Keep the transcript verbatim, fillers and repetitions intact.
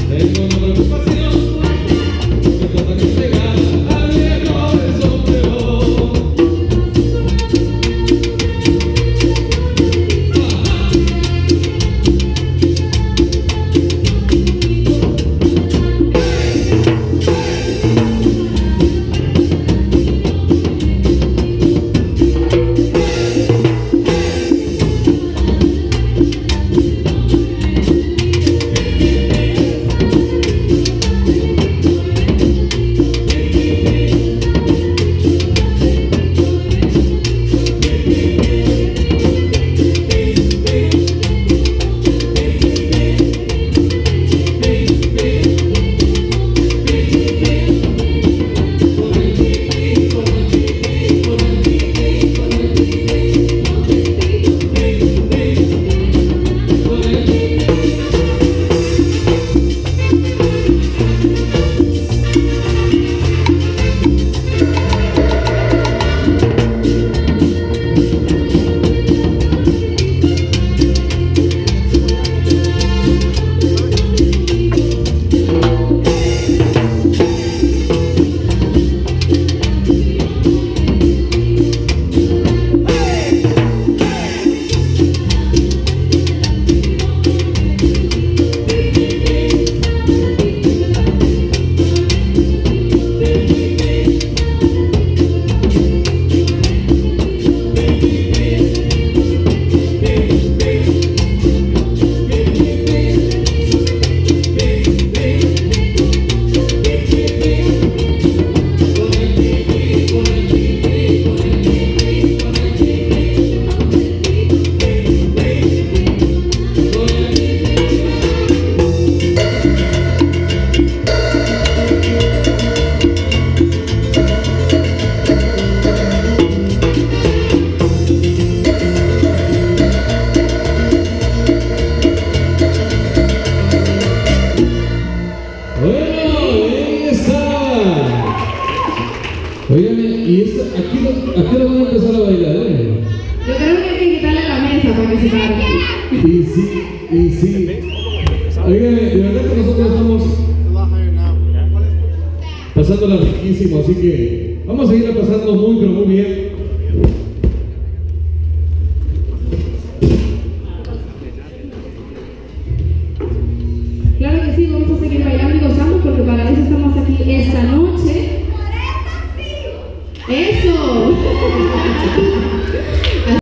Oigan, ¿y esta, aquí, aquí lo van a empezar a bailar, eh? Yo creo que hay que quitarle la mesa para que se pare. Y sí, y sí. Oigan, de verdad que nosotros estamos pasándola riquísimo, así que vamos a seguirla pasando muy, pero muy bien.